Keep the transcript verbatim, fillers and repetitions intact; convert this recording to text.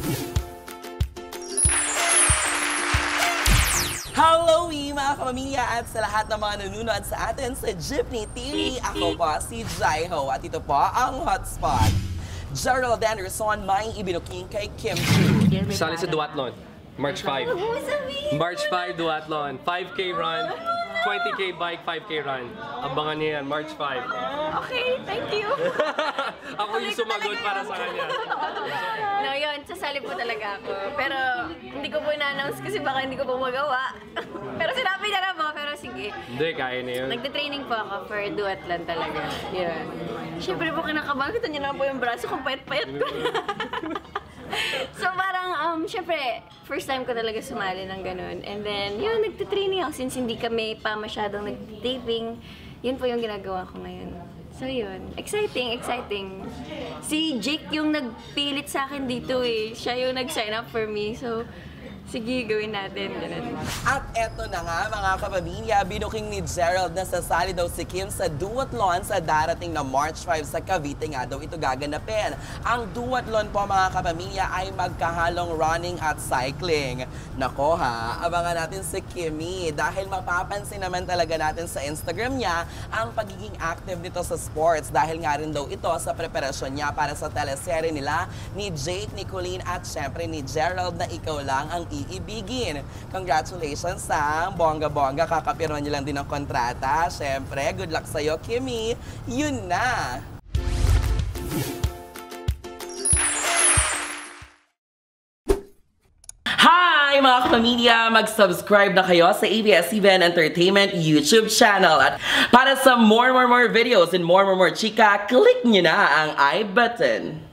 Hello, mga kapamilya at sa lahat ng mga nanonood sa atin sa Jeepney T V. Ako po si Jaiho at ito po ang Hotspot. Gerald Anderson may ibinuking kay Kim Chiu. Sali sa Duathlon, March five. March five, Duathlon. five K run, twenty K bike, five K run. Abangan niyo yan, March five. Okay, thank you. Ako yung sumagot para sa kanya. No, yun, sasali po talaga ako. Pero hindi ko po na-announce kasi baka hindi ko po magawa. Pero sinabi niya na po, pero sige. Hindi, kaya na yun. Nagte-training po ako for duathlon talaga. Yun. Siyempre po kinakabahan, kita niyo naman po yung braso kung payat-payat ko na. So parang, um, syempre, first time ko talaga sumali ng ganun. And then, yun, nagte-training ako since hindi kami pa masyadong nag-taping. Yun po yung ginagawa ko ngayon. So yun, exciting, exciting. Si Jake yung nagpilit sa akin dito eh. Siya yung nag-sign up for me. So, sige, gawin natin. Ganun. At eto na nga mga kapamilya, binuking ni Gerald na sasali daw si Kim sa duathlon sa darating na March five sa Cavite nga daw ito gaganapin. Ang duathlon po mga kapamilya ay magkahalong running at cycling. Nako ha, abangan natin si Kimmy dahil mapapansin naman talaga natin sa Instagram niya ang pagiging active nito sa sports dahil nga rin daw ito sa preparasyon niya para sa teleserye nila ni Jake, ni Colleen at syempre ni Gerald na Ikaw Lang Ang Iibigin. Congratulations sa bongga-bongga. Kakapiruan niyo lang din ang kontrata. Siyempre, good luck sa'yo, Kimmy. Yun na! Hi mga kapamilya! Mag-subscribe na kayo sa A B S C B N Entertainment YouTube channel. At para sa more, more, more videos and more, more, more chika, click nyo na ang I button.